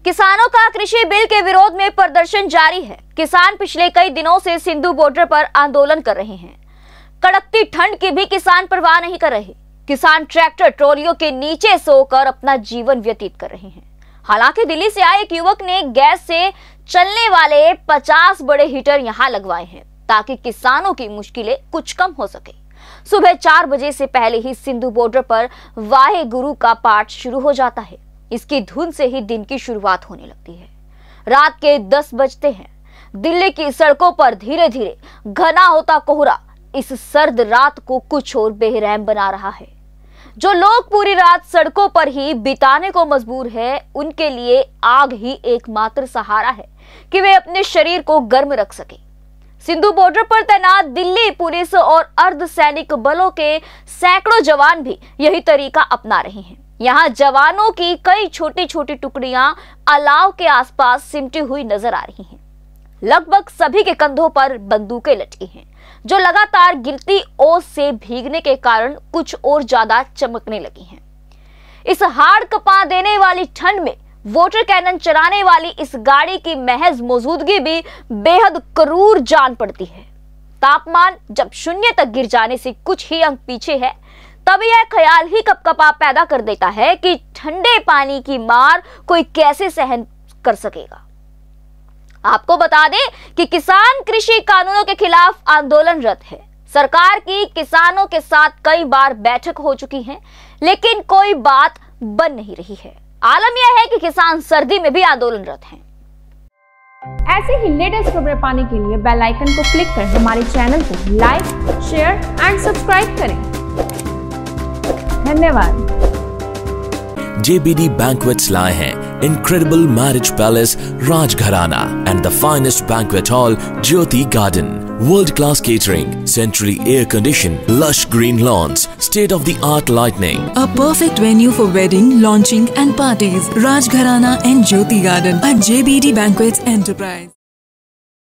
किसानों का कृषि बिल के विरोध में प्रदर्शन जारी है। किसान पिछले कई दिनों से सिंधु बॉर्डर पर आंदोलन कर रहे हैं। कड़कती ठंड की भी किसान परवाह नहीं कर रहे। किसान ट्रैक्टर ट्रॉलियों के नीचे सोकर अपना जीवन व्यतीत कर रहे हैं। हालांकि दिल्ली से आए एक युवक ने गैस से चलने वाले 50 बड़े हीटर यहां लगवाए हैं ताकि किसानों की मुश्किलें कुछ कम हो सके। सुबह 4 बजे से पहले ही सिंधु बॉर्डर पर वाहे गुरु का पाठ शुरू हो जाता है। इसकी धुन से ही दिन की शुरुआत होने लगती है। रात के 10 बजते हैं। दिल्ली की सड़कों पर धीरे धीरे घना होता कोहरा इस सर्द रात को कुछ और बेरहम बना रहा है। जो लोग पूरी रात सड़कों पर ही बिताने को मजबूर है, उनके लिए आग ही एकमात्र सहारा है कि वे अपने शरीर को गर्म रख सके। सिंधु बॉर्डर पर तैनात दिल्ली पुलिस और अर्धसैनिक बलों के सैकड़ों जवान भी यही तरीका अपना रहे हैं। यहाँ जवानों की कई छोटी छोटी टुकड़ियां अलाव के आसपास सिमटी हुई नजर आ रही हैं। लगभग सभी के कंधों पर बंदूकें लटकी हैं, जो लगातार गिरती ओस से भीगने के कारण कुछ और ज्यादा चमकने लगी हैं। इस हाड़ कपा देने वाली ठंड में वाटर कैनन चलाने वाली इस गाड़ी की महज मौजूदगी भी बेहद क्रूर जान पड़ती है। तापमान जब 0 तक गिर जाने से कुछ ही अंक पीछे है, तभी यह ख्याल ही कपकपा पैदा कर देता है कि ठंडे पानी की मार कोई कैसे सहन कर सकेगा। आपको बता दें कि किसान कृषि कानूनों के खिलाफ आंदोलनरत है। सरकार की किसानों के साथ कई बार बैठक हो चुकी है, लेकिन कोई बात बन नहीं रही है। आलम यह है कि किसान सर्दी में भी आंदोलनरत हैं। ऐसे ही लेटेस्ट खबरें पाने के लिए बेल आइकन को क्लिक कर हमारे चैनल को लाइक, शेयर एंड सब्सक्राइब करें। धन्यवाद। JBD Banquets लाए हैं incredible marriage palace Rajgharana and the finest banquet hall Jyoti Garden. World-class catering, centrally air-conditioned, lush green lawns, state-of-the-art lighting. A perfect venue for wedding, launching and parties. Rajgharana and Jyoti Garden at JBD Banquets Enterprise.